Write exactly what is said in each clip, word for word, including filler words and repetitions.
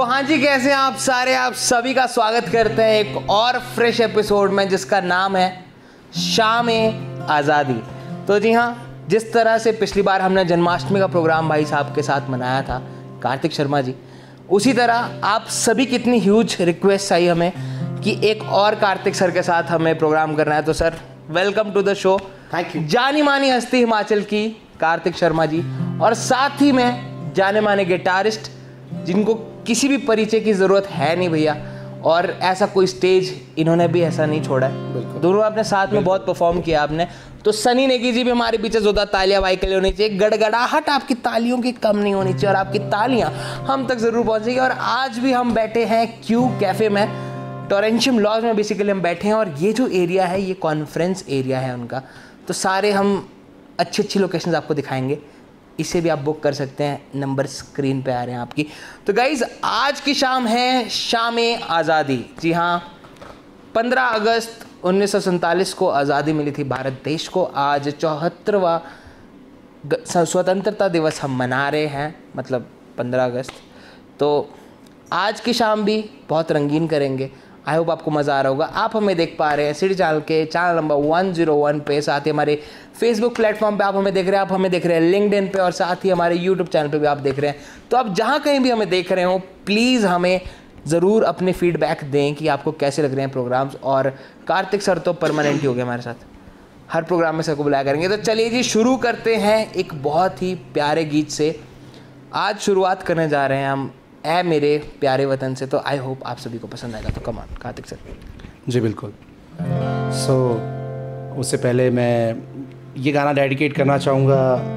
तो हाँ जी, कैसे हैं आप सारे। आप सभी का स्वागत करते हैं एक और फ्रेश एपिसोड में जिसका नाम है शाम-ए-आज़ादी। तो जी हाँ, जिस तरह से पिछली बार हमने जन्माष्टमी का प्रोग्राम भाई साहब के साथ मनाया था, कार्तिक शर्मा जी, उसी तरह आप सभी की इतनी ह्यूज रिक्वेस्ट आई हमें कि एक और कार्तिक सर के साथ हमें प्रोग्राम करना है। तो sir, welcome to the show. Thank you. जानी मानी हस्ती हिमाचल की कार्तिक शर्मा जी, और साथ ही में जाने माने गिटारिस्ट जिनको किसी भी परिचय की ज़रूरत है नहीं भैया, और ऐसा कोई स्टेज इन्होंने भी ऐसा नहीं छोड़ा है। दोनों आपने साथ में बहुत परफॉर्म किया आपने। तो सनी नेगी जी भी हमारे पीछे जोरदार तालियां भाई के लिए होनी चाहिए, गड़गड़ाहट आपकी तालियों की कम नहीं होनी चाहिए, और आपकी तालियां हम तक ज़रूर पहुंचेगी। और आज भी हम बैठे हैं क्यू कैफ़े में, टोरेंशियम लॉज में बेसिकली हम बैठे हैं, और ये जो एरिया है ये कॉन्फ्रेंस एरिया है उनका। तो सारे हम अच्छी अच्छी लोकेशंस आपको दिखाएंगे, इसे भी आप बुक कर सकते हैं, नंबर स्क्रीन पे आ रहे हैं आपकी। तो गाइज, आज की शाम है शाम-ए-आज़ादी। जी हाँ, पंद्रह अगस्त उन्नीस सौ सैंतालीस को आज़ादी मिली थी भारत देश को। आज चौहत्तरवां स्वतंत्रता दिवस हम मना रहे हैं, मतलब पंद्रह अगस्त। तो आज की शाम भी बहुत रंगीन करेंगे। आई होप आपको मज़ा आ रहा होगा। आप हमें देख पा रहे हैं सिटी चैनल के channel number one zero one पे, साथ ही हमारे फेसबुक प्लेटफॉर्म पे आप हमें देख रहे हैं, आप हमें देख रहे हैं लिंक्डइन पे, और साथ ही हमारे यूट्यूब चैनल पे भी आप देख रहे हैं। तो आप जहाँ कहीं भी हमें देख रहे हो, प्लीज़ हमें ज़रूर अपने फीडबैक दें कि आपको कैसे लग रहे हैं प्रोग्राम्स। और कार्तिक सर तो परमानेंट ही हो गए हमारे साथ, हर प्रोग्राम में सर को बुलाया करेंगे। तो चलिए जी, शुरू करते हैं एक बहुत ही प्यारे गीत से। आज शुरुआत करने जा रहे हैं हम ऐ मेरे प्यारे वतन से। तो आई होप आप सभी को पसंद आएगा। तो कमान कार्तिक सर। जी बिल्कुल। सो so, उससे पहले मैं ये गाना डेडिकेट करना चाहूँगा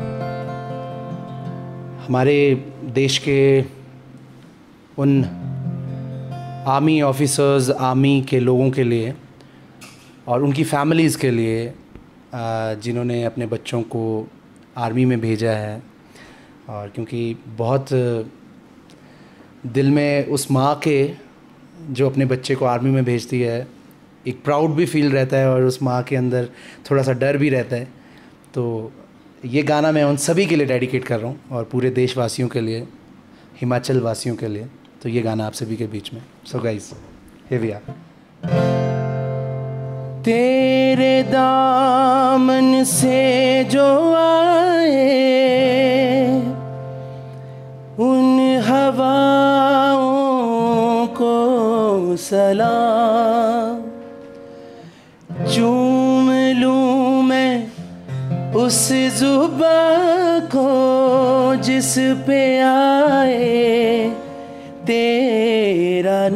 हमारे देश के उन आर्मी ऑफिसर्स, आर्मी के लोगों के लिए और उनकी फैमिलीज़ के लिए जिन्होंने अपने बच्चों को आर्मी में भेजा है। और क्योंकि बहुत दिल में उस माँ के जो अपने बच्चे को आर्मी में भेजती है एक प्राउड भी फील रहता है, और उस माँ के अंदर थोड़ा सा डर भी रहता है। तो ये गाना मैं उन सभी के लिए डेडिकेट कर रहा हूँ, और पूरे देशवासियों के लिए, हिमाचल वासियों के लिए। तो ये गाना आप सभी के बीच में। So guys, here we are. तेरे दामन से जो आए उन हवाओं को सलाम, चूम लूँ मैं उस ज़ुबां को जिस पे आए तेरा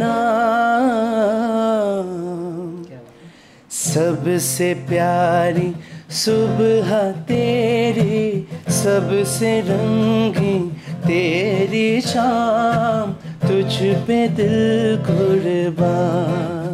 नाम। सबसे प्यारी सुबह तेरी, सबसे रंगीन तेरी शाम, तुझ पे दिल कुर्बान।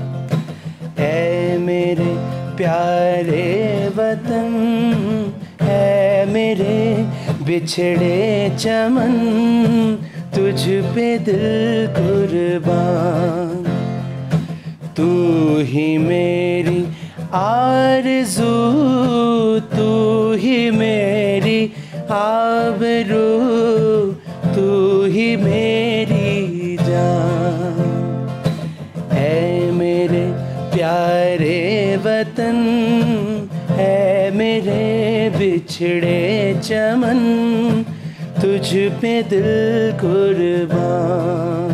ऐ मेरे प्यारे वतन, ऐ मेरे बिछड़े चमन, तुझ पे दिल कुर्बान। तू ही मेरी आरज़ू, तू ही मेरी आबरू, तू ही मेरी जान। ऐ मेरे प्यारे वतन, ऐ मेरे बिछड़े चमन, तुझ पे दिल कुर्बान।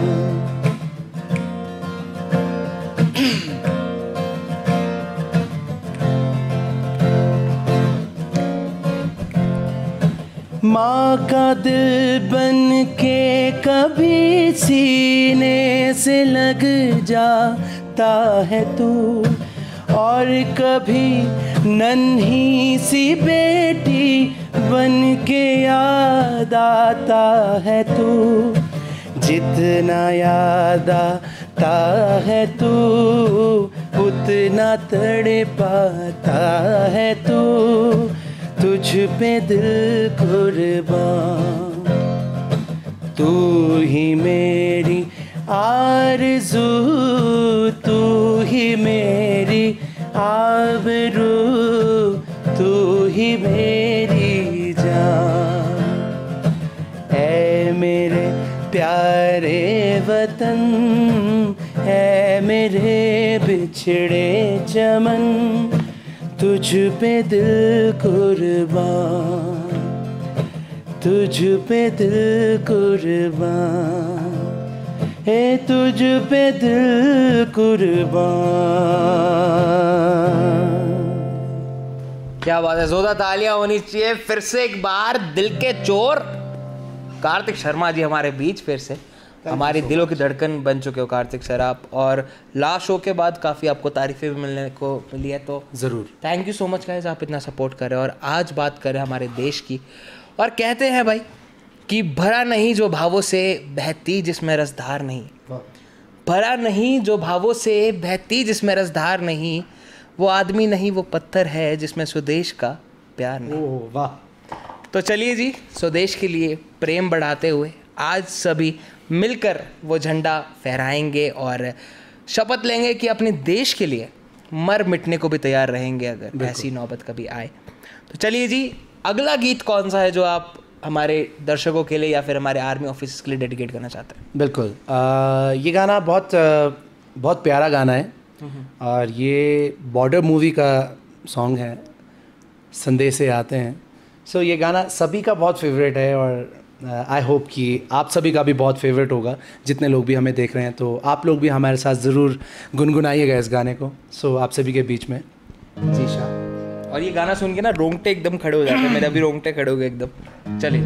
माँ का दिल बन के कभी सीने से लग जाता है तू, और कभी नन्ही सी बेटी बन के याद आता है तू। जितना याद आता है तू, उतना तड़पाता है तू, तुझ पे दिल कुर्बान। तू ही मेरी आरज़ू, तू ही मेरी आबरू, तू ही मेरी जान। ऐ मेरे प्यारे वतन है मेरे बिछड़े चमन, तुझ पे दिल कुर्बान, तुझ पे दिल कुर्बान, है तुझ पे दिल कुर्बान। क्या बात है, जोरदार तालियां होनी चाहिए फिर से एक बार। दिल के चोर कार्तिक शर्मा जी हमारे बीच फिर से, हमारी दिलों की धड़कन बन चुके हो कार्तिक सर आप। और लास्ट शो के बाद काफ़ी आपको तारीफें भी मिलने को मिली है, तो ज़रूर thank you so much guys, आप इतना सपोर्ट कर रहे हो। और आज बात करें हमारे देश की, और कहते हैं भाई कि भरा नहीं जो भावों से बहती जिसमें रसधार नहीं, भरा नहीं जो भावों से बहती जिसमें रसधार नहीं, वो आदमी नहीं वो पत्थर है जिसमें स्वदेश का प्यार नहीं। ओह वाह। तो चलिए जी, स्वदेश के लिए प्रेम बढ़ाते हुए आज सभी मिलकर वो झंडा फहराएंगे और शपथ लेंगे कि अपने देश के लिए मर मिटने को भी तैयार रहेंगे अगर ऐसी नौबत कभी आए। तो चलिए जी, अगला गीत कौन सा है जो आप हमारे दर्शकों के लिए या फिर हमारे आर्मी ऑफिसर्स के लिए डेडिकेट करना चाहते हैं? बिल्कुल, आ, ये गाना बहुत आ, बहुत प्यारा गाना है और ये बॉर्डर मूवी का सॉन्ग है, संदेश से आते हैं। सो so, ये गाना सभी का बहुत फेवरेट है और आई होप कि आप सभी का भी बहुत फेवरेट होगा, जितने लोग भी हमें देख रहे हैं। तो आप लोग भी हमारे साथ ज़रूर गुनगुनाइएगा इस गाने को। सो so, आप सभी के बीच में जी शाह। और ये गाना सुन के ना रोंगटे एकदम खड़े हो जाते हैं, मेरे अभी रोंगटे खड़े हो गए एकदम। चलिए।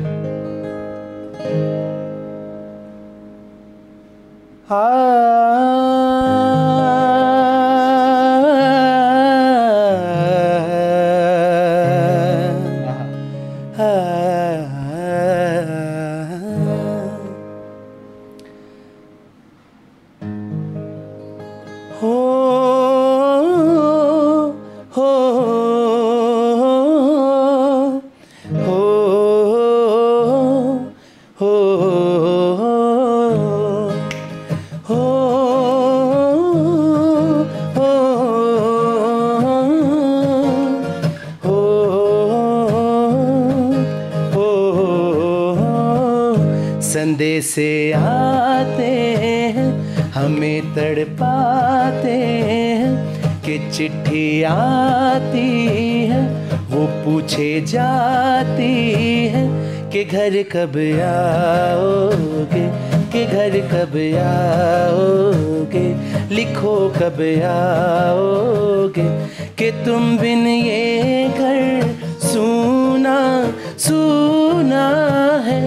संदेश से आते हैं हमें तड़पाते हैं कि चिट्ठी आती है वो पूछे जाती है कि घर कब आओगे, कि घर कब आओगे, लिखो कब आओगे, कि तुम बिन ये घर सूना सूना है।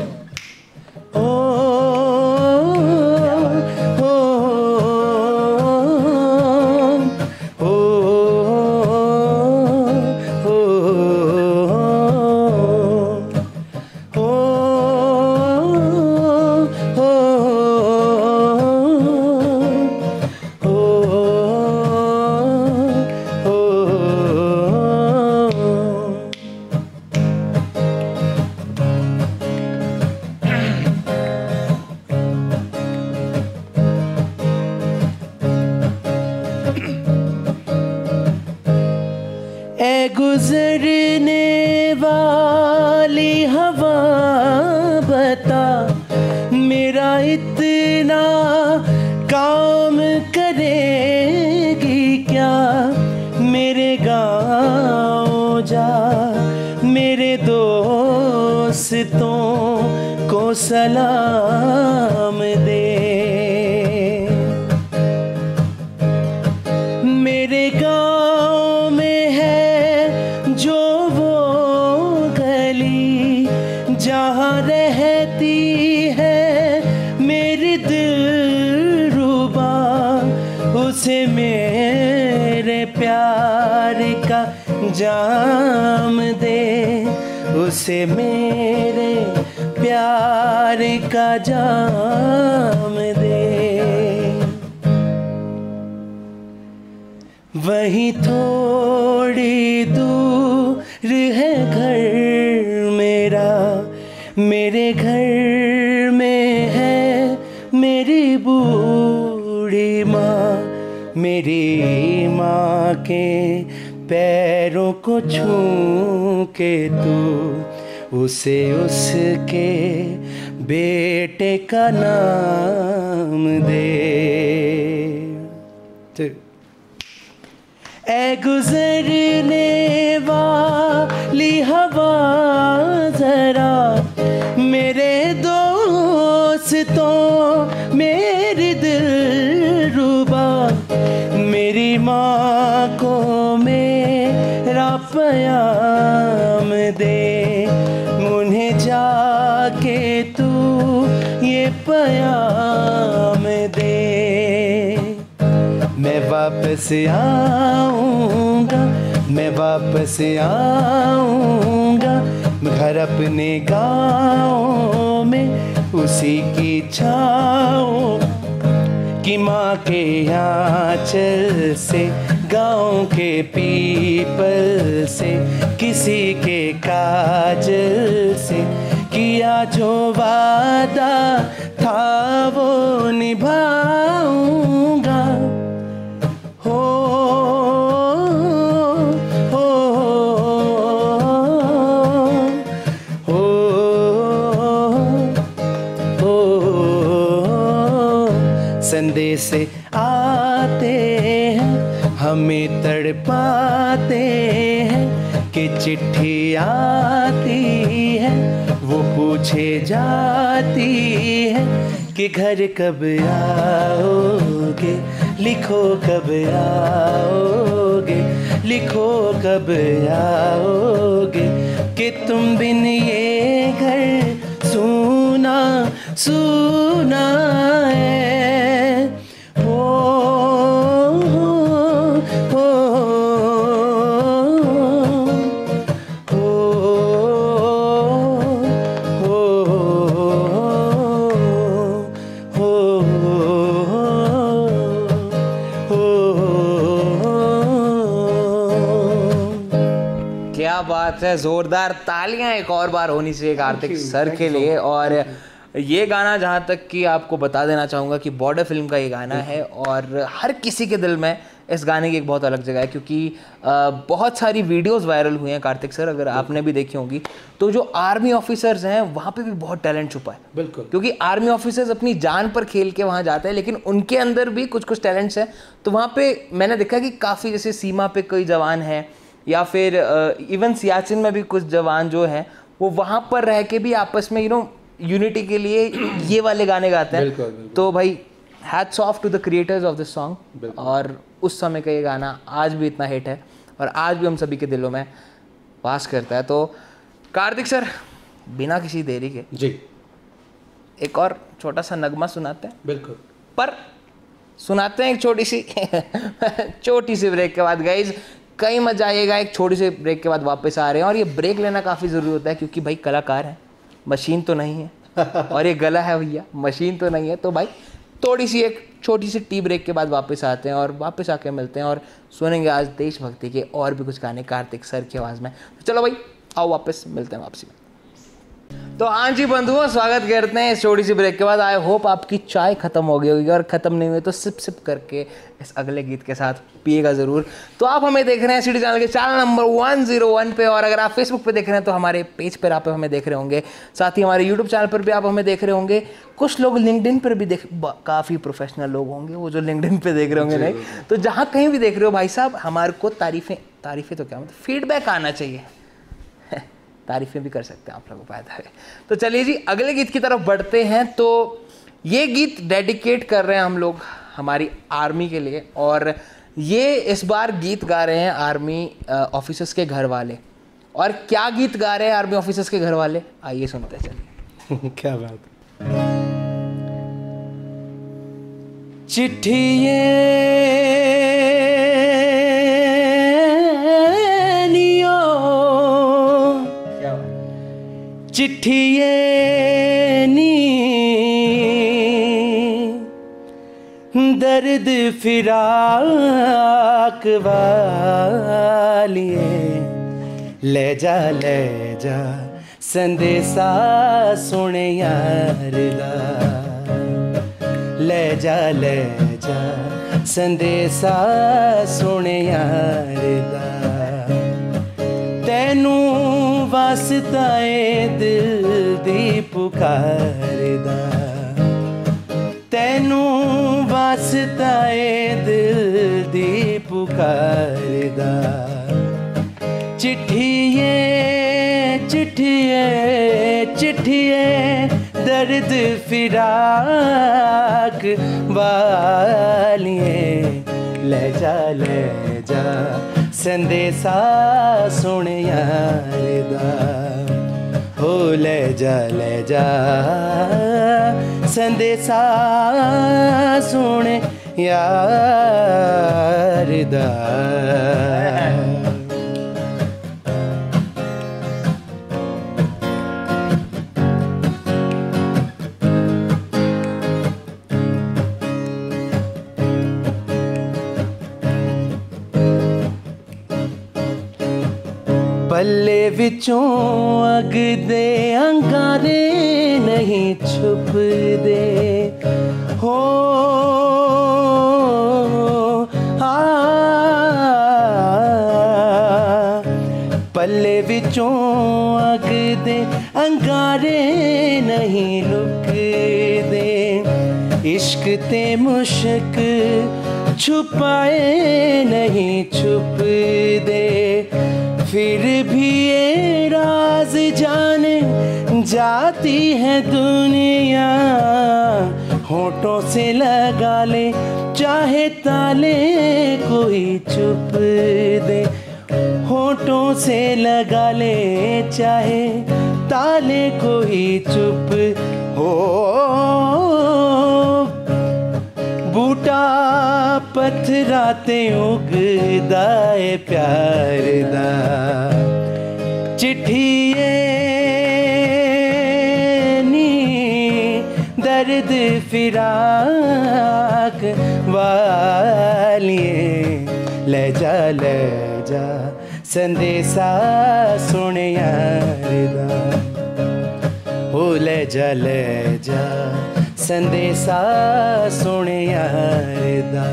गुजरने वाली हवा बता मेरा इतना काम करेगी क्या, मेरे गाँव जा मेरे दोस्तों को सलाम दे, मेरे गाँव में है जो वो गली जहाँ रहती है मेरी दिलरुबा, उसे मेरे प्यार का जाम दे, उसे मेरे प्यार का जाम दे। वहीं थोड़ी दूर है घर मेरा, मेरे घर में है मेरी बूढ़ी माँ, मेरी माँ के पैरों को छू के तू उसे उसके बेटे का नाम दे। ऐ गुजरने वाली हवा जरा मेरे दोस्तों मेरी दिलरुबा, मेरी माँ को मेरा प्याम दे, उन्हें जाके तू ये प्याम दे। मैं वापस आऊँगा, मैं वापस आऊँगा घर अपने गाँव में, उसी की छाँव कि माँ के आँचल से, गाँव के पीपल से, किसी के काजल से किया जो वादा था वो निभाऊंगा। हो हो हो हो संदेश आते हैं हमें तड़पाते हैं कि चिट्ठी आती है वो पूछे जाती है कि घर कब आओगे, लिखो कब आओगे, लिखो कब आओगे, कि तुम बिन ये घर सूना सूना है। हो हो क्या बात है, जोरदार तालियां एक और बार होनी चाहिए कार्तिक सर के लिए। और ये गाना जहाँ तक कि आपको बता देना चाहूँगा कि बॉर्डर फिल्म का ये गाना है और हर किसी के दिल में इस गाने की एक बहुत अलग जगह है, क्योंकि बहुत सारी वीडियोस वायरल हुई हैं कार्तिक सर, अगर आपने भी देखी होंगी तो जो आर्मी ऑफिसर्स हैं वहाँ पे भी बहुत टैलेंट छुपा है। बिल्कुल, क्योंकि आर्मी ऑफिसर्स अपनी जान पर खेल के वहाँ जाते हैं, लेकिन उनके अंदर भी कुछ कुछ टैलेंट्स हैं। तो वहाँ पे मैंने देखा कि काफ़ी, जैसे सीमा पे कोई जवान है या फिर इवन सियाचिन में भी कुछ जवान जो हैं वो वहाँ पर रह के भी आपस में यू नो यूनिटी के लिए ये वाले गाने गाते हैं। बिल्कुल, बिल्कुल। तो भाई hats off to the creators of this song. और उस समय का ये गाना आज भी इतना हिट है और आज भी हम सभी के दिलों में वास करता है। तो कार्तिक सर बिना किसी देरी के जी एक और छोटा सा नगमा सुनाते हैं। बिल्कुल, पर सुनाते हैं एक छोटी सी छोटी सी ब्रेक के बाद। गाइज कहीं मत जाइएगा, एक छोटी सी ब्रेक के बाद वापस आ रहे हैं। और ये ब्रेक लेना काफ़ी ज़रूरी होता है क्योंकि भाई कलाकार है, मशीन तो नहीं है और ये गला है भैया, मशीन तो नहीं है। तो भाई थोड़ी सी एक छोटी सी टी ब्रेक के बाद वापस आते हैं और वापस आके मिलते हैं और सुनेंगे आज देशभक्ति के और भी कुछ गाने कार्तिक सर की आवाज़ में। तो चलो भाई आओ वापस मिलते हैं वापसी में। तो हाँ जी बंधुओं, स्वागत करते हैं इस छोटी सी ब्रेक के बाद। आई होप आपकी चाय खत्म हो गई होगी और ख़त्म नहीं हुई तो सिप सिप करके इस अगले गीत के साथ पिएगा ज़रूर। तो आप हमें देख रहे हैं सिटी चैनल के channel number one zero one पे, और अगर आप फेसबुक पे देख रहे हैं तो हमारे पेज पर आप हमें देख रहे होंगे, साथ ही हमारे यूट्यूब चैनल पर भी आप हमें देख रहे होंगे। कुछ लोग लिंक्डइन पर भी देख, काफ़ी प्रोफेशनल लोग होंगे वो जो लिंक्डइन पर देख रहे होंगे। नहीं तो जहाँ कहीं भी देख रहे हो भाई साहब, हमारे को तारीफ़ें तारीफ़ें तो क्या मतलब फीडबैक आना चाहिए, तारीफ़ें भी कर सकते हैं आप लोगों को फायदा है। तो चलिए जी अगले गीत की तरफ बढ़ते हैं। तो ये गीत डेडिकेट कर रहे हैं हम लोग हमारी आर्मी के लिए, और ये इस बार गीत गा रहे हैं आर्मी ऑफिसर्स के घर वाले। और क्या गीत गा रहे हैं आर्मी ऑफिसर्स के घर वाले, आइए सुनते चलिए। क्या बात। चिट्ठियाँ चिट्ठिए नी दर्द फिराक वालिए, ले जा ले जा संदेशा सुने यार दा, ले जा ले जा संदेशा सुने यार दा, तेनू वास वास्ता ए दिल दी पुकारदा, तैनू वास्ता ए दिल दी पुकारदा। चिट्ठिए चिट्ठिए चिट्ठिए दर्द फिराक वालिए, ले जा ले जा संदेशा सुन यार दा, हो ले जा ले जा संदेशा सुन यार दा। पल्ले विचों अग दे अंगारे नहीं छुप दे, हो आ पल्ले विचों अग दे अंगारे नहीं लुक दे, इश्क ते मुश्क छुपाए नहीं छुप दे। फिर भी ये राज जाने जाती है दुनिया, होठों से लगा ले चाहे ताले कोई चुप दे, होठों से लगा ले चाहे ताले कोई चुप हो। बूटा पत्थराते उगदा ए प्यार दा, चिट्ठिए नी दर्द फिराक वालिए, ले जा ले जा संदेशा सुन यार दा, हो ले जा ले जा संदेशा सुन यार दा।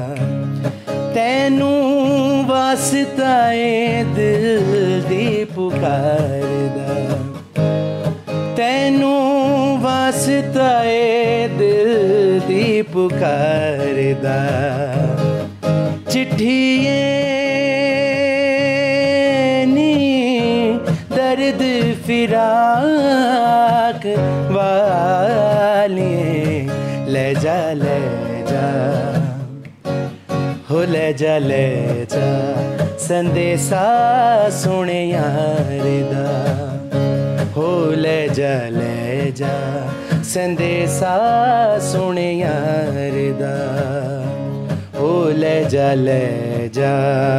तैनू वास्ता ए दिल दी पुकारदा, तैनू वास्ता ए दिल दी पुकारदा। चिट्ठिए नी दर्द फिराक वालिए, ले जा ले जा हो ले जा ले जा संदेशा सुन यार दा, हो ले जा ले जा संदेशा सुन यार दा, हो ले जा ले जा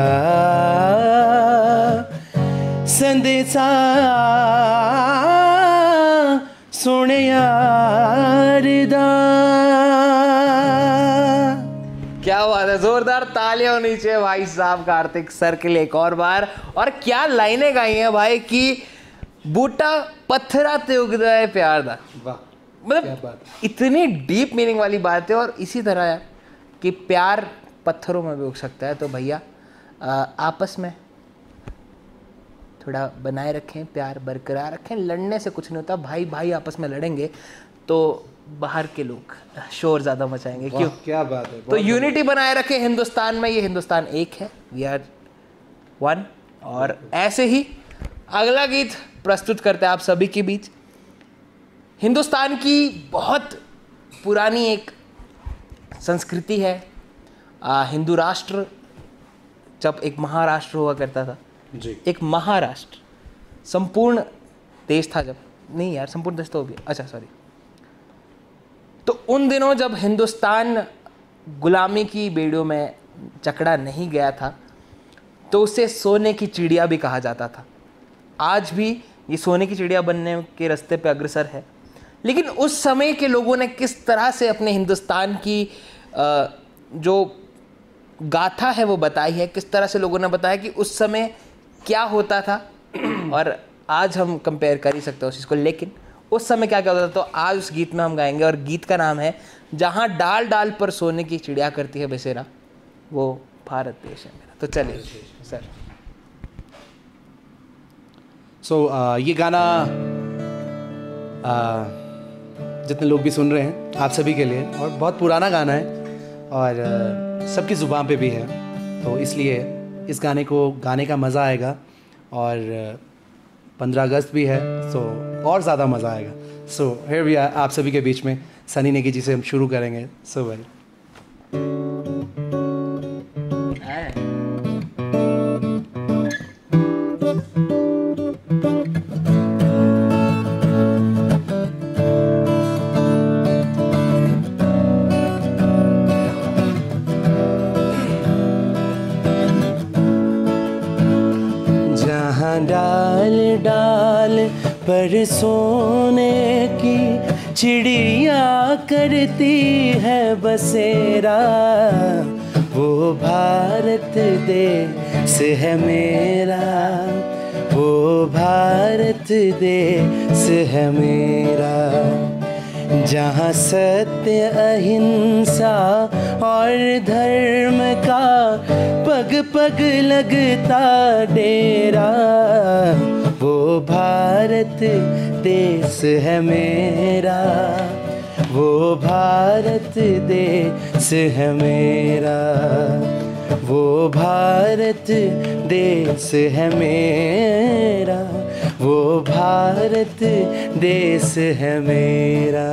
संदेशा सुन यार दा। क्या बात है, जोरदार तालियां होनी चाहिए भाई साहब कार्तिक सर के लिए एक और बार। और क्या लाइनें गाई हैं भाई कि बूटा पत्थरा ते उगदा है प्यार दा, मतलब इतनी डीप मीनिंग वाली बात है। और इसी तरह है कि प्यार पत्थरों में भी उग सकता है। तो भैया आपस में थोड़ा बनाए रखें, प्यार बरकरार रखें, लड़ने से कुछ नहीं होता। भाई भाई आपस में लड़ेंगे तो बाहर के लोग शोर ज़्यादा मचाएंगे, क्यों? क्या बात है। तो यूनिटी बनाए रखें हिंदुस्तान में, ये हिंदुस्तान एक है, वी आर वन। और ऐसे ही अगला गीत प्रस्तुत करते हैं आप सभी के बीच। हिंदुस्तान की बहुत पुरानी एक संस्कृति है। आ, हिंदू राष्ट्र जब एक महाराष्ट्र हुआ करता था जी, एक महाराष्ट्र संपूर्ण देश था जब, नहीं यार संपूर्ण देश तो हो गया, अच्छा सॉरी। तो उन दिनों जब हिंदुस्तान गुलामी की बेड़ियों में जकड़ा नहीं गया था तो उसे सोने की चिड़िया भी कहा जाता था। आज भी ये सोने की चिड़िया बनने के रास्ते पे अग्रसर है। लेकिन उस समय के लोगों ने किस तरह से अपने हिंदुस्तान की जो गाथा है वो बताई है, किस तरह से लोगों ने बताया कि उस समय क्या होता था। और आज हम कंपेयर कर ही सकते हैं उस चीज़ को, लेकिन उस समय क्या क्या होता था तो आज उस गीत में हम गाएंगे। और गीत का नाम है जहाँ डाल डाल पर सोने की चिड़िया करती है बसेरा, वो भारत देश है मेरा। तो चलिए सर। सो so, uh, ये गाना uh, जितने लोग भी सुन रहे हैं आप सभी के लिए, और बहुत पुराना गाना है और uh, सबकी ज़ुबान पे भी है, तो इसलिए इस गाने को गाने का मज़ा आएगा। और पंद्रह अगस्त भी है, सो so, और ज़्यादा मज़ा आएगा। सो हियर वी आर, आप सभी के बीच में सनी नेगी जी से हम शुरू करेंगे। सो वेल डाल डाल पर सोने की चिड़िया करती है बसेरा, वो भारत देश है मेरा, वो भारत देश है मेरा। जहाँ सत्य अहिंसा और धर्म का पग पग लगता डेरा, वो भारत देश है मेरा, वो भारत देश है मेरा, वो भारत देश है मेरा, वो भारत देश है मेरा।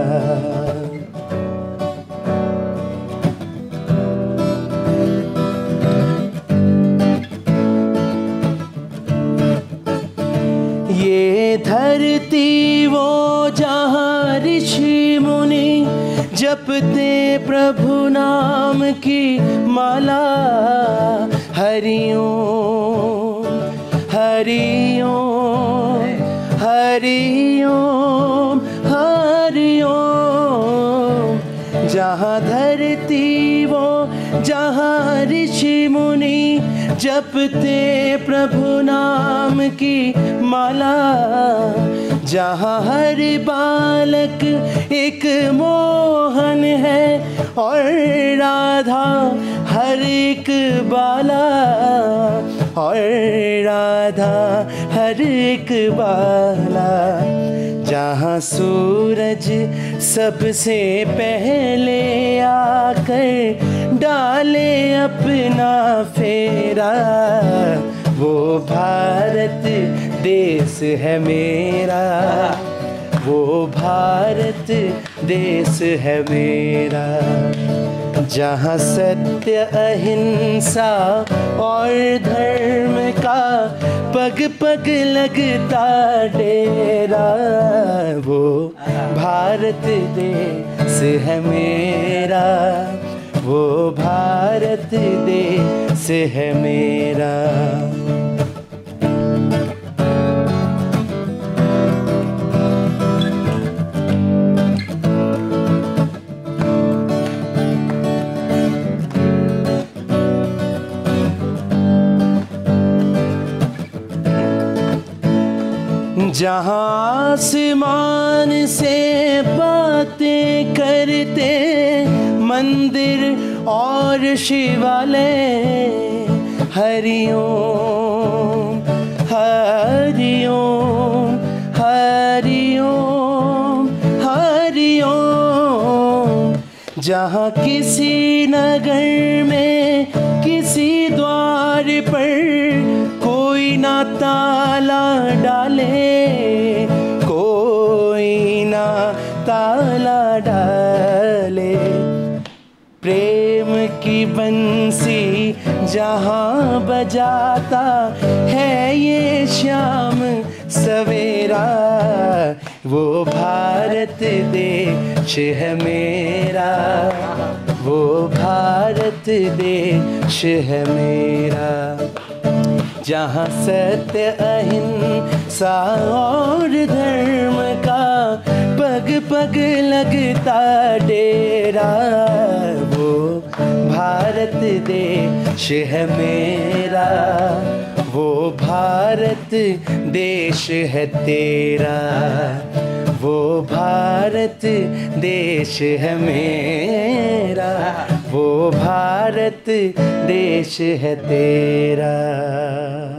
ये धरती वो जहाँ ऋषि मुनि जपते प्रभु नाम की माला, हरि ओम हरि ओम हरि ओम हरि ओम। जहाँ धरती वो जहाँ ऋषि मुनि जपते प्रभु नाम की माला, जहाँ हर बालक एक मोहन है और राधा हर एक बाला, और राधा हर एक बाला। जहाँ सूरज सबसे पहले आकर डाले अपना फेरा, वो भारत देश है मेरा, वो भारत देश है मेरा। जहाँ सत्य अहिंसा और धर्म का पग पग लगता डेरा, वो भारत देश है मेरा, वो भारत देश है मेरा। जहाँ आसमान से बातें करते मंदिर और शिवालय, हरि ओम हरि ओम हरि ओम हरि ओम। जहाँ किसी नगर में किसी द्वार पर कोई ना ताला डाले, कोई ना ताला डाले, प्रेम की बंसी जहाँ बजाता है ये शाम सवेरा, वो भारत देश है मेरा, वो भारत देश है मेरा। जहाँ सत्य अहिंसा और धर्म का पग पग लगता डेरा, वो भारत देश है मेरा, वो भारत देश है तेरा, वो भारत देश है मेरा, वो भारत देश है तेरा।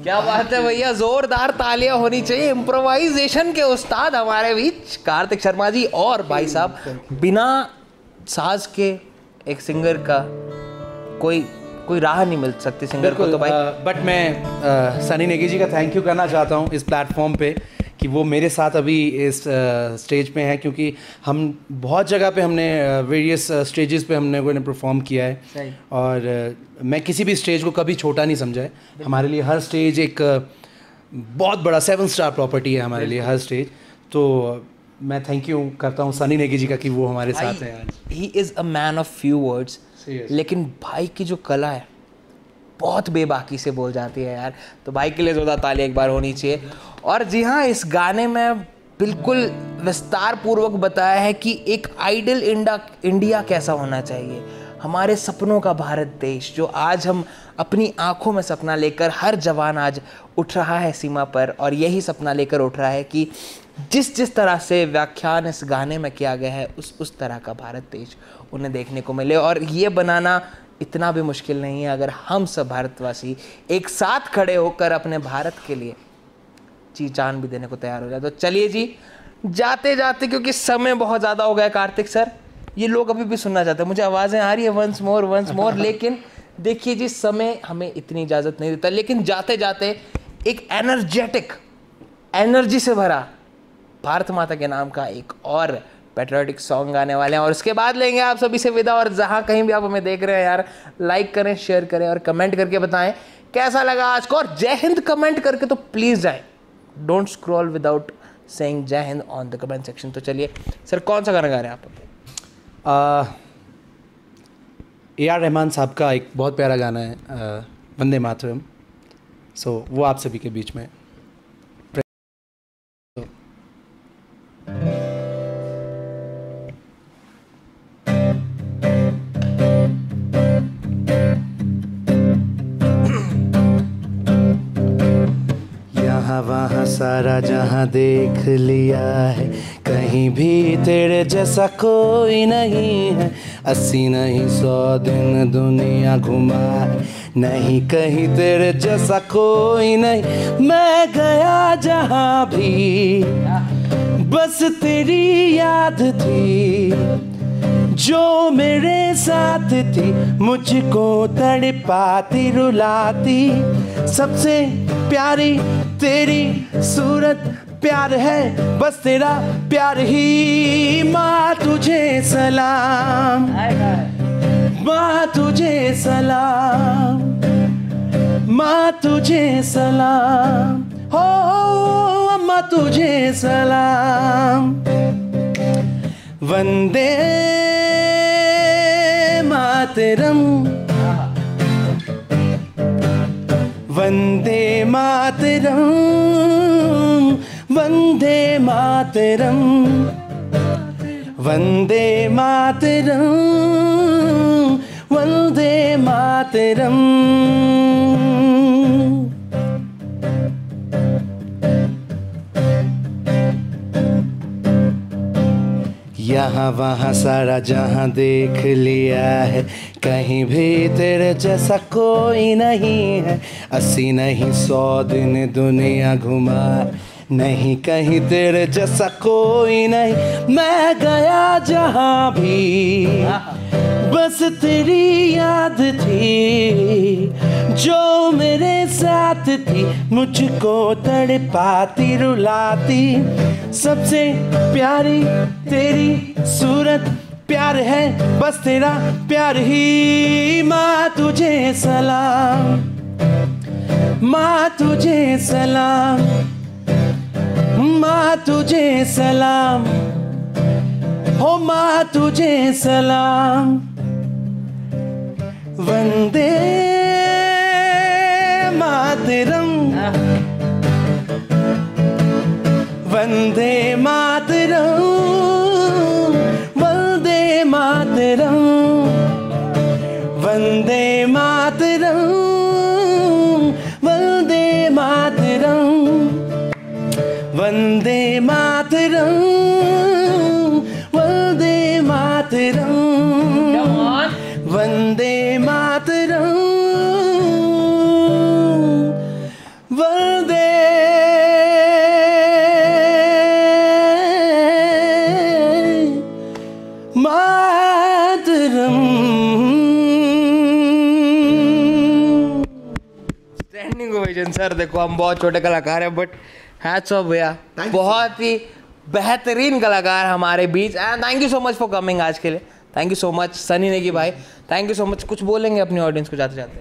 क्या बात है भैया, जोरदार तालियां होनी चाहिए। इम्प्रोवाइजेशन के उस्ताद हमारे बीच कार्तिक शर्मा जी। और भाई साहब, बिना साज के एक सिंगर का कोई कोई राह नहीं मिल सकती सिंगर को। तो भाई बट मैं सनी नेगी जी का थैंक यू करना चाहता हूँ इस प्लेटफॉर्म पे कि वो मेरे साथ अभी इस स्टेज पे हैं, क्योंकि हम बहुत जगह पे हमने वेरियस स्टेजेस पे हमने कोई ने परफॉर्म किया है। सही। और uh, मैं किसी भी स्टेज को कभी छोटा नहीं समझा है। हमारे लिए हर स्टेज एक uh, बहुत बड़ा सेवन स्टार प्रॉपर्टी है हमारे लिए हर स्टेज। तो uh, मैं थैंक यू करता हूँ सनी नेगी जी का कि वो हमारे साथ हैं आज। He is a man of few words, लेकिन भाई की जो कला है बहुत बेबाकी से बोल जाती है यार। तो भाई के लिए ज़्यादा ताली एक बार होनी चाहिए। और जी हाँ, इस गाने में बिल्कुल विस्तार पूर्वक बताया है कि एक आइडियल इंडा इंडिया कैसा होना चाहिए, हमारे सपनों का भारत देश, जो आज हम अपनी आंखों में सपना लेकर हर जवान आज उठ रहा है सीमा पर, और यही सपना लेकर उठ रहा है कि जिस जिस तरह से व्याख्यान इस गाने में किया गया है उस उस तरह का भारत देश उन्हें देखने को मिले। और ये बनाना इतना भी मुश्किल नहीं है अगर हम सब भारतवासी एक साथ खड़े होकर अपने भारत के लिए जी जान भी देने को तैयार हो जाए। तो चलिए जी, जाते जाते, क्योंकि समय बहुत ज़्यादा हो गया कार्तिक सर, ये लोग अभी भी सुनना चाहते हैं, मुझे आवाज़ें आ रही है वंस मोर वंस मोर, लेकिन देखिए जी समय हमें इतनी इजाज़त नहीं देता। लेकिन जाते जाते एक एनर्जेटिक, एनर्जी से भरा भारत माता के नाम का एक और पैट्रियोटिक सॉन्ग गाने वाले हैं, और उसके बाद लेंगे आप सभी से विदा। और जहाँ कहीं भी आप हमें देख रहे हैं यार, लाइक करें, शेयर करें और कमेंट करके बताएं कैसा लगा आज को। और जय हिंद कमेंट करके तो प्लीज़ जाएं, don't scroll without saying Jai Hind on the comment section. तो चलिए सर, कौन सा गाना गा रहे हैं आप? ए आर रहमान साहब का एक बहुत प्यारा गाना है, uh, वंदे मातरम। सो so, वो आप सभी के बीच में। वहाँ सारा जहाँ देख लिया है, कहीं भी तेरे जैसा कोई नहीं है। अस्सी नहीं सौ दिन दुनिया घुमा है, नहीं कहीं तेरे जैसा कोई नहीं। मैं गया जहाँ भी बस तेरी याद थी, जो मेरे साथ थी मुझको तड़पाती रुलाती। सबसे प्यारी तेरी सूरत प्यार है, बस तेरा प्यार ही। माँ तुझे सलाम, माँ तुझे सलाम, माँ तुझे सलाम, हो अम्मा तुझे सलाम। वंदे मातरम, वंदे मातरम, वंदे मातरम, वंदे मातरम, वंदे मातरम। यहाँ वहाँ सारा जहाँ देख लिया है, कहीं भी तेरे जैसा कोई नहीं है। अस्सी नहीं सौ दिन दुनिया घुमा, नहीं कहीं तेरे जैसा कोई नहीं। मैं गया जहाँ भी बस तेरी याद थी, जो मेरे साथ थी मुझको तड़पाती रुलाती। सबसे प्यारी तेरी सूरत प्यार है, बस तेरा प्यार ही। माँ तुझे सलाम, माँ तुझे सलाम, माँ तुझे सलाम, हो माँ तुझे सलाम। Vande Mataram, Vande Mataram, Vande Mataram, Vande Mataram, Vande Mataram, Vande Mataram, Vande Mataram, Vande Mataram, standing ovation sir. देखो हम बहुत छोटे कलाकार हैं बट हैट्स ऑफ भैया, बहुत ही बेहतरीन कलाकार हमारे बीच। And thank you so much for coming आज के लिए। Thank you so much Sunny Negi भाई, थैंक यू सो मच। कुछ बोलेंगे अपनी ऑडियंस को जाते जाते?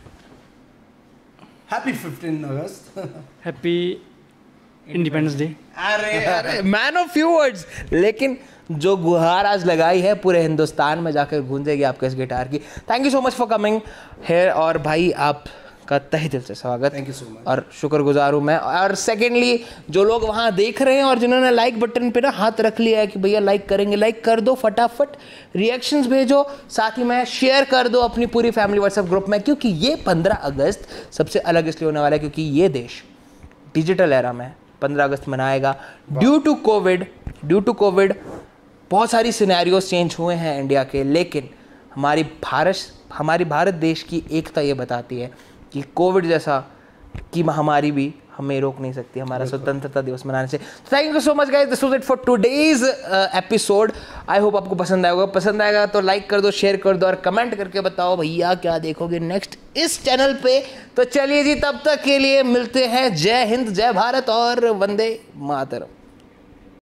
Happy fifteen August, happy independence day. अरे अरे मैन ऑफ फ्यू वर्ड्स, लेकिन जो गुहार आज लगाई है पूरे हिंदुस्तान में जाकर गूंजेगी आपके इस गिटार की। Thank you so much for coming here. और भाई आपका तहे दिल से स्वागत, थैंक यू सो मच, और शुक्रगुजार हूँ मैं। और सेकेंडली जो लोग वहाँ देख रहे हैं और जिन्होंने लाइक बटन पे ना हाथ रख लिया है कि भैया लाइक करेंगे, लाइक कर दो फटाफट, रिएक्शंस भेजो, साथ ही में शेयर कर दो अपनी पूरी फैमिली व्हाट्सएप ग्रुप में, क्योंकि ये पंद्रह अगस्त सबसे अलग इसलिए होने वाला है क्योंकि ये देश डिजिटल एरा में पंद्रह अगस्त मनाएगा। Due to COVID due to COVID बहुत सारी सिनेरियोज चेंज हुए हैं इंडिया के, लेकिन हमारी भारत हमारी भारत देश की एकता ये बताती है कि कोविड जैसा की महामारी भी हमें रोक नहीं सकती हमारा स्वतंत्रता दिवस मनाने से। Thank you so much guys, this was it for today's episode. I hope आपको पसंद आएगा। पसंद आएगा तो लाइक कर दो, शेयर कर दो और कमेंट करके बताओ भैया क्या देखोगे नेक्स्ट इस चैनल पे। तो चलिए जी, तब तक के लिए मिलते हैं। जय हिंद, जय भारत और वंदे मातरम।